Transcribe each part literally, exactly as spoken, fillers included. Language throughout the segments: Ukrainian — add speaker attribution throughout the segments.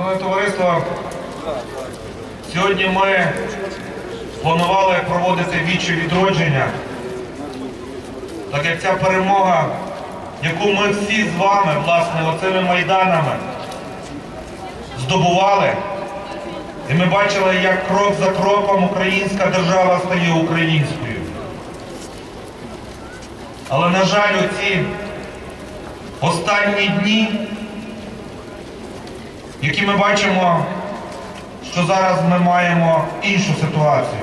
Speaker 1: Шановне товариство, сьогодні ми планували проводити віче відродження, так як ця перемога, яку ми всі з вами, власне, оцими майданами здобували, і ми бачили, як крок за кроком українська держава стає українською. Але, на жаль, оці останні дні, які ми бачимо, що зараз ми маємо іншу ситуацію.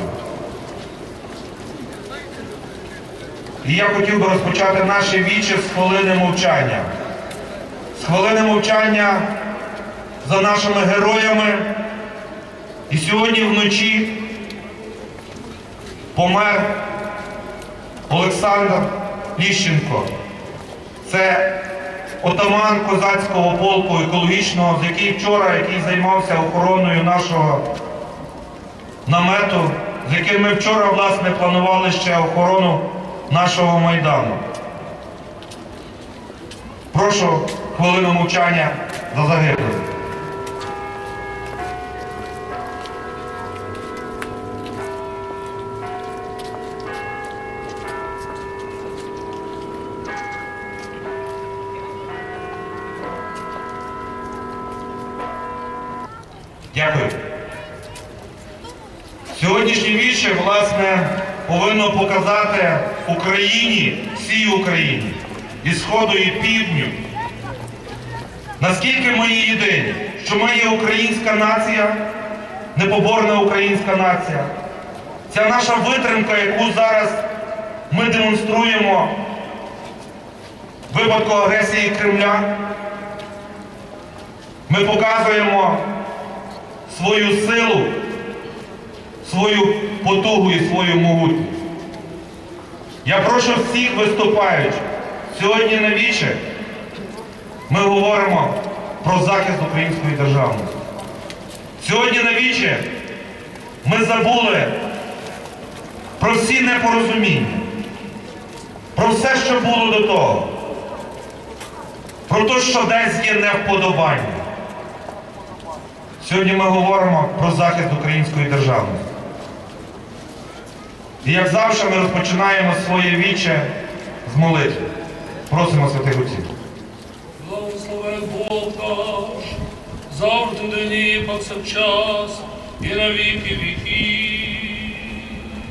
Speaker 1: І я хотів би розпочати наше віче з хвилини мовчання. З хвилини мовчання за нашими героями. І сьогодні вночі помер Олександр Ліщенко. Це отаман козацького полку екологічного, з який вчора, який займався охороною нашого намету, з яким ми вчора, власне, планували ще охорону нашого Майдану. Прошу хвилину мовчання за загиблих. Дякую. Сьогоднішнє віче, власне, повинно показати Україні, всій Україні, і Сходу, і Півдню, наскільки ми є єдині, що ми є українська нація, непоборна українська нація. Ця наша витримка, яку зараз ми демонструємо в випадку агресії Кремля, ми показуємо свою силу, свою потугу і свою могутність. Я прошу всіх виступаючих, сьогодні на віче ми говоримо про захист української державності. Сьогодні на віче ми забули про всі непорозуміння, про все, що було до того, про те, що десь є невподобання. Сьогодні ми говоримо про захист української державності. І як завжди ми розпочинаємо своє віче з молитви. Просимо святих отців.
Speaker 2: Благословен Бог наш, завжди нині повсякчас і на віки віків.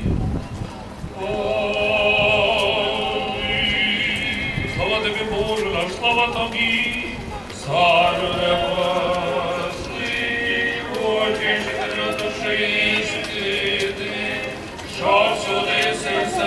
Speaker 2: Слава тобі, Боже наш, слава тобі, Царю небесний, Отче душі світи, що всюди серце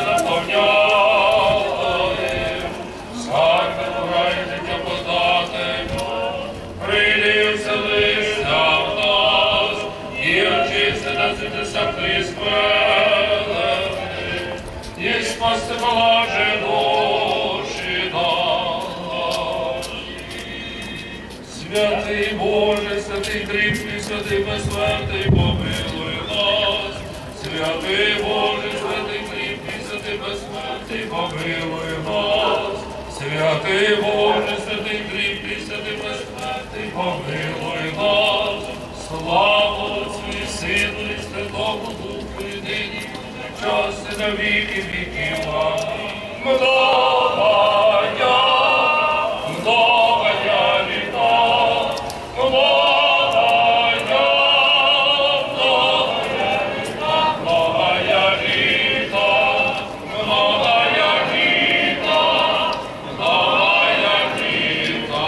Speaker 2: наповняє, всяке рай життя податиму, прийди і вселися в нас, і очисти нас від усякої скверни, і спасти блажи душі наші. Святий Боже, святий кріпкий, святий безсмертний, помилуй нас. Святий Боже, святий кріпкий, святий безсмертний, помилуй нас. Святий Боже, святий кріпкий, святий безсмертний, помилуй нас. Слава Отцю і Сину і Святому Духу, і нині, час і на віки віків. Амінь. Многая, многая літа, многая, многая літа, многая літа, многая літа, многая літа,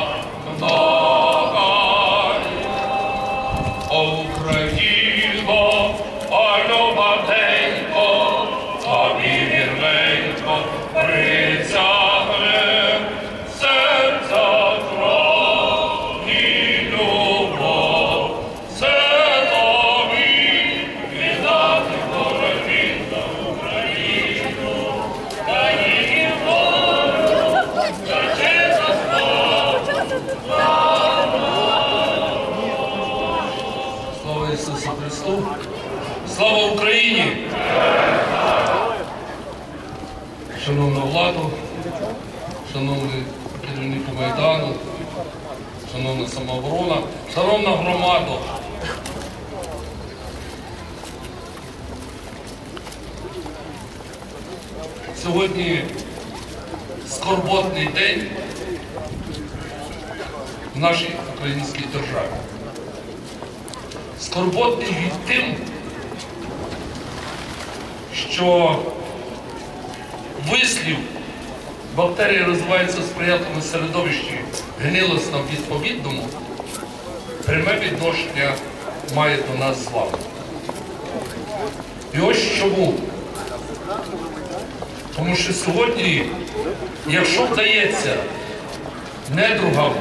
Speaker 2: многая. О, Україно, ой, любатенько, тобі вірненько присягне серця кров і любов. Це тобі віддати боротьбі за Україну, та її волю, за честь за Слава Ісусу Христу! Слава Україні! Шановна владу, шановні керівники Майдану, шановна самооборона, шановна громада. Сьогодні скорботний день в нашій українській державі. Скорботний від тим, що вислів бактерії розвиваються в сприятливому середовищі гнилосно відповідному, пряме відношення має до нас з вами. І ось чому. Тому що сьогодні, якщо вдається недругам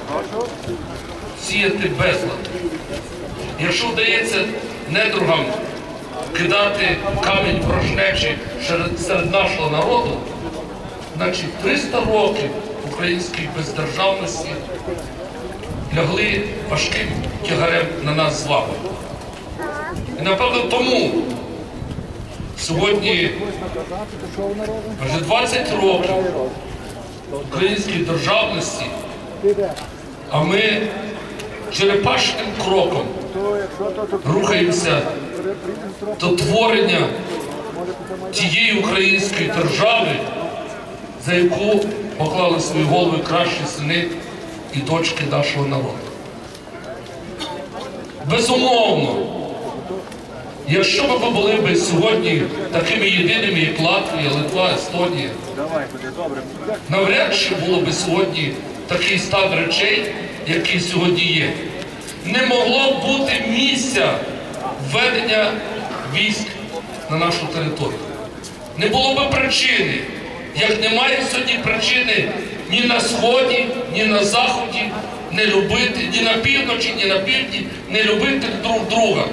Speaker 2: сіяти безлад, якщо вдається недругам кидати камінь ворожнечі серед нашого народу, значить триста років української бездержавності лягли важким тягарем на нас з вами. І напевно тому сьогодні вже двадцять років української державності, а ми черепашним кроком рухаємося до творення тієї української держави, за яку поклали свої голови кращі сини і дочки нашого народу. Безумовно, якщо б ми були б сьогодні такими єдиними, як Латвія, Литва, Естонія, навряд чи було б сьогодні такий стан речей, який сьогодні є. Не могло б бути місця введення військ на нашу територію. Не було б причини, як немає сьогодні причини ні на Сході, ні на Заході не любити, ні на півночі, ні на півдні не любити друг друга.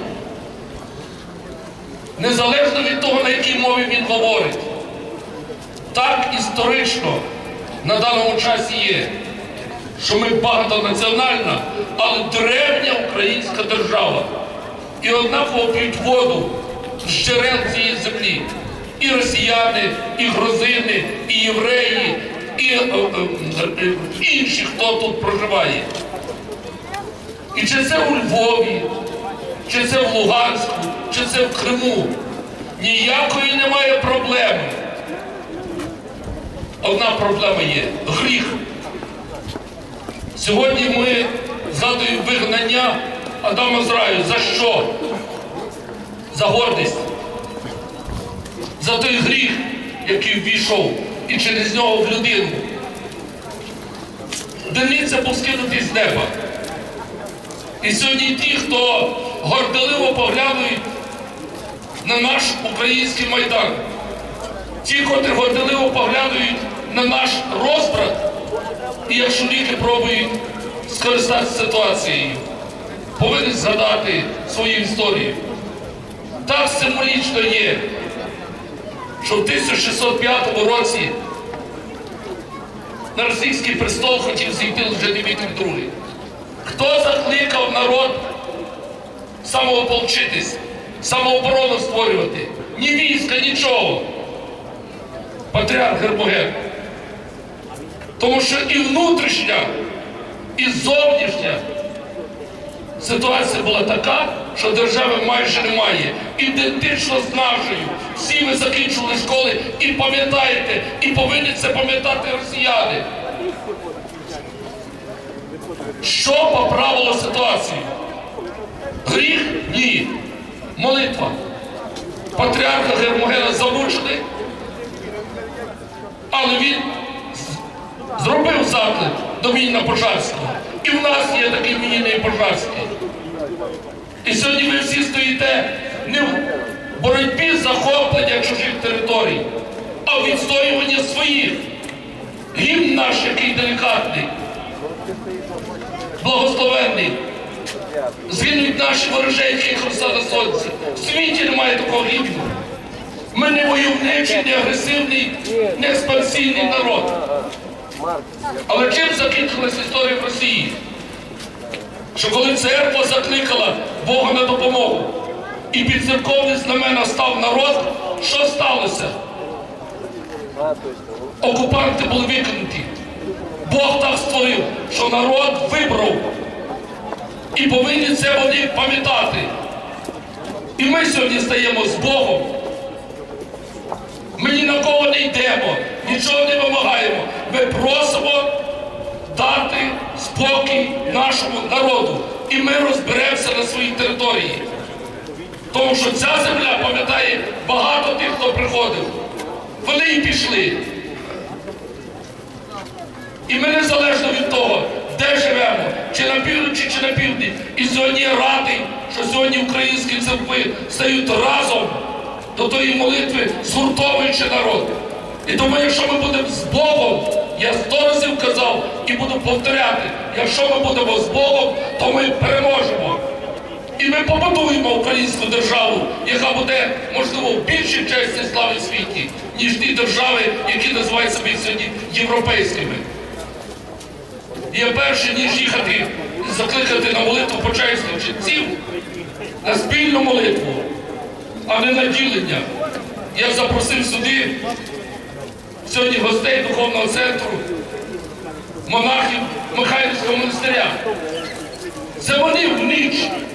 Speaker 2: Незалежно від того, на якій мові він говорить. Так історично на даному часі є, що ми багатонаціональна, але древня українська держава. І однаково п'ють воду з джерел цієї землі. І росіяни, і грузини, і євреї, і е, е, е, інші, хто тут проживає. І чи це у Львові, чи це в Луганську, чи це в Криму, ніякої немає проблеми. Одна проблема є – гріх. Сьогодні ми згадуємо вигнання Адама з раю. За що? За гордість. За той гріх, який ввійшов і через нього в людину. Дениці був скинутий з неба. І сьогодні ті, хто горделиво поглядують на наш український Майдан, ті, котрі горделиво поглядують на наш розбрат, і якщо ліки пробують скористатися ситуацією, повинні згадати свою історію. Так символічно є, що в тисяча шістсот п'ятому році на російський престол хотів зійти вже Дмитрій другий. Хто закликав народ самоополчитись, самооборону створювати? Ні війська, нічого. Патріарх Гермоген. Тому що і внутрішня, і зовнішня ситуація була така, що держави майже немає. Ідентично з нашою. Всі ви закінчили школи і пам'ятаєте, і повинні це пам'ятати росіяни. Що поправило ситуацію? Гріх? Ні. Молитва. Патріарха Гермогена замучили, але він зробив заклик до Мініна Пожарського. І в нас є такий Мініний Пожарський. І сьогодні ви всі стоїте не в боротьбі з захопленням чужих територій, а в відстоюванні своїх. Гімн наш, який делікатний, благословенний. Звільнюють наші ворожейки, як роса на сонці. В світі немає такого гімну. Ми не войовничий, не агресивний, не експансійний народ. Але чим закінчилась історія в Росії? Що коли церква закликала Бога на допомогу і під церковні знамена став народ, що сталося? Окупанти були викинуті. Бог так створив, що що народ вибрав. І повинні це вони пам'ятати. І ми сьогодні стаємо з Богом. Ми ні на кого не йдемо, нічого не вимагаємо. Ми просимо дати спокій нашому народу. І ми розберемося на своїй території. Тому що ця земля пам'ятає багато тих, хто приходив. Вони і пішли. І ми незалежно від того, де живемо, чи на півночі, чи на півдні. І сьогодні я радий, що сьогодні українські церкви стають разом до тої молитви, згуртовуючи народ. І тому, якщо ми будемо з Богом, я сто разів казав і буду повторяти, якщо ми будемо з Богом, то ми переможемо. І ми побудуємо українську державу, яка буде, можливо, в більшій честі слави в світі, ніж ті держави, які називають себе сьогодні європейськими. І я перше, ніж їхати, закликати на молитву почесних ченців, на спільну молитву, а не на ділення. Я запросив сюди сьогодні гостей Духовного центру, монахів Михайлівського монастиря. Це вони в ніч,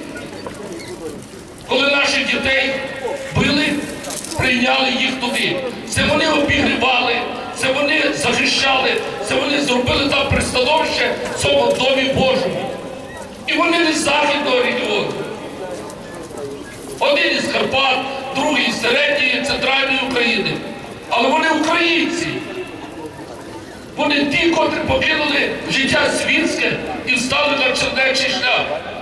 Speaker 2: коли наших дітей били, прийняли їх туди. Це вони обігрівали, це вони захищали, це вони зробили там пристановище в цьому Домі Божому. І вони не з Західного регіону. Один із Карпат, другий з середньої, центральної України. Але вони українці. Вони ті, котрі покинули життя світське і стали на чернечий шлях.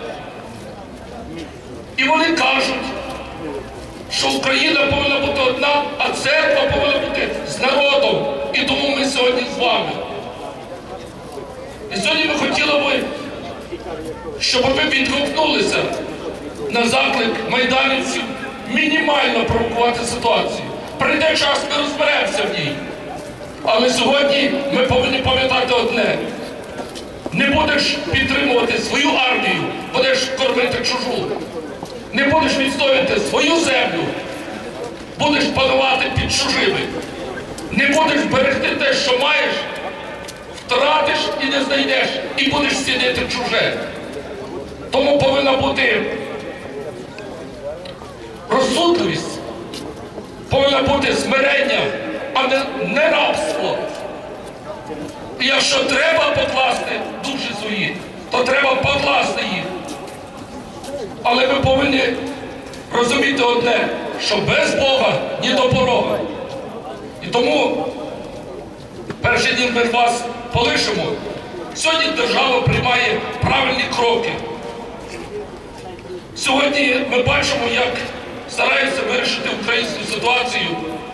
Speaker 2: І вони кажуть, що Україна повинна бути одна, а церква повинна бути з народом. І тому ми сьогодні з вами. І сьогодні ми хотіли би, щоб ви відгукнулися на заклик майданівців мінімально провокувати ситуацію. Прийде час, ми розберемося в ній. Але сьогодні ми повинні пам'ятати одне. Не будеш підтримувати свою армію, будеш кормити чужу. Не будеш відстоювати свою землю, будеш панувати під чужими. Не будеш берегти те, що маєш, втратиш і не знайдеш, і будеш цінити чуже. Тому повинна бути розсудливість, повинна бути смирення, а не, не рабство. І якщо треба покласти душі свої, то треба покласти їх. Але ми повинні розуміти одне, що без Бога ні до порога. І тому перший день ми вас полишимо. Сьогодні держава приймає правильні кроки. Сьогодні ми бачимо, як стараються вирішити українську ситуацію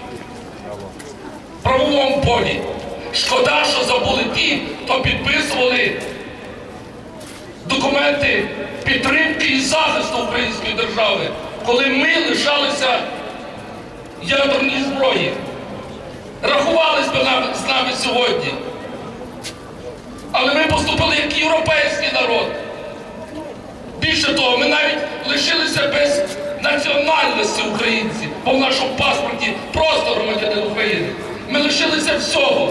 Speaker 2: в правовому полі. Шкода, що забули ті, хто підписували документи підтримки і захисту української держави, коли ми лишалися ядерної зброї. Рахувались би з нами сьогодні. Але ми поступили як європейський народ. Більше того, ми навіть лишилися без національності українці, бо в нашому паспорті просто громадянин України. Ми лишилися всього.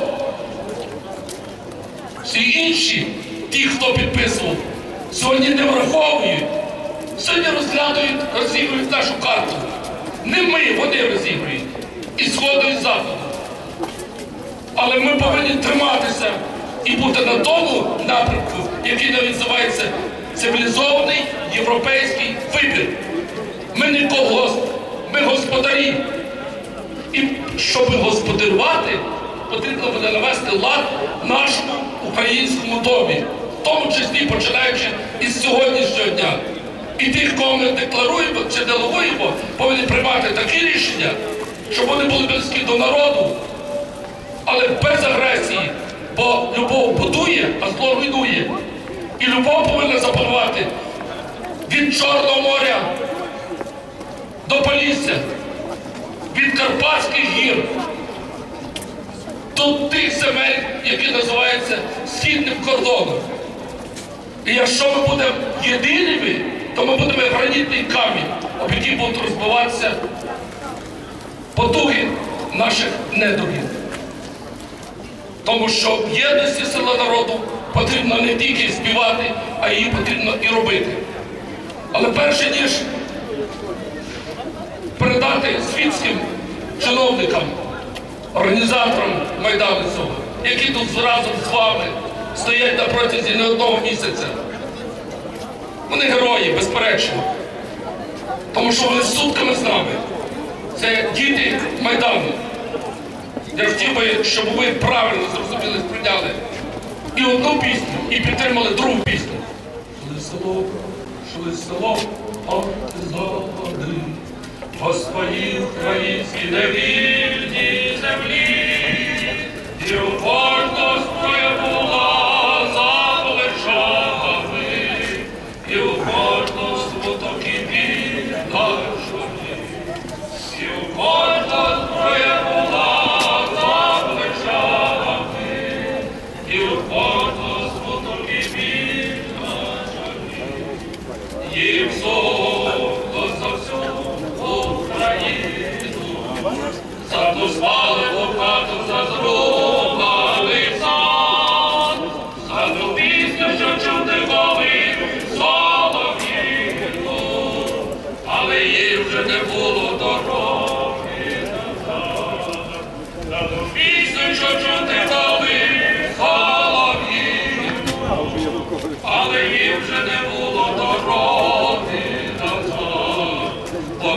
Speaker 2: Всі інші, ті, хто підписував, сьогодні не враховують. Сьогодні розглядають, розігрують нашу карту. Не ми, вони розігрують. І Сходу, і Заходу. Але ми повинні триматися і бути на тому напрямку, який називається цивілізований європейський вибір. Ми не колгосп, ми господарі. І щоб господарювати, потрібно буде навести лад в нашому українському домі. В тому числі починаючи із сьогоднішнього дня. І тих, кого ми декларуємо чи делегуємо, повинні приймати такі рішення, щоб вони були близькі до народу, але без агресії. Бо любов будує, а зло руйнує. І любов повинна запанувати від Чорного моря до Полісся, від Карпатських гір до тих земель, які називаються східним кордоном. І якщо ми будемо єдиними, то ми будемо гранітний камінь, об який будуть розбиватися потуги наших недругів. Тому що в єдності сила народу потрібно не тільки співати, а її потрібно і робити. Але перше, ніж передати світським чиновникам, організаторам Майдану цього, які тут разом з вами стоять на протязі не одного місяця. Вони герої, безперечно, тому що вони сутками з нами. Це діти Майдану. Я хотів би, щоб ви правильно зрозуміли, сприйняли і одну пісню, і підтримали другу пісню. Шли село, шли село, партизани, по своїй українській невільній землі. І у кожного своя була за плечами, і у кожного смуток і біль на чолі, і у кожного своя була за плечами, і у кожного смуток і біль на чолі. Їм золото за всю Україну, за ту спалену хату, за зруйнований сад, за ту пісню, що чути волин солов'їну, але їй вже не було дороги назад. За ту пісню, що чути волин солов'їну, але їй вже не було дороги назад. Бо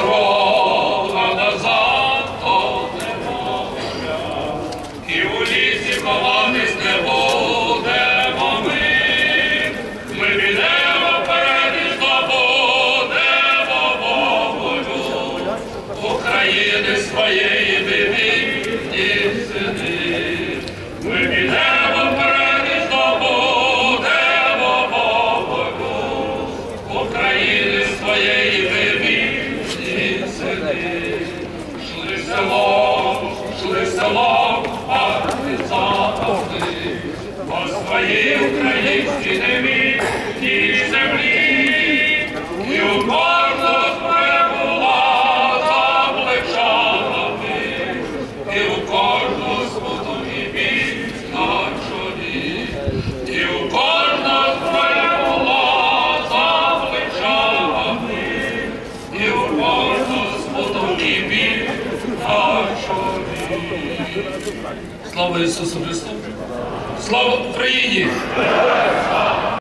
Speaker 2: дорога назад то не моя, і у лісі ховатись не будемо ми. Ми підемо вперед і здобудемо волю України своєї невільні сини. Ми підемо вперед і здобудемо волю України своєї невільні сини. Шли селом, шли селом, партизани, по своїй українській невільній землі. І у кожного своя була за плечами, і у кожного смуток і біль на чолі, і у кожного своя була за плечами, і у кожного смуток і біль на чолі. Слава Ісусу Христу! Слава Україні!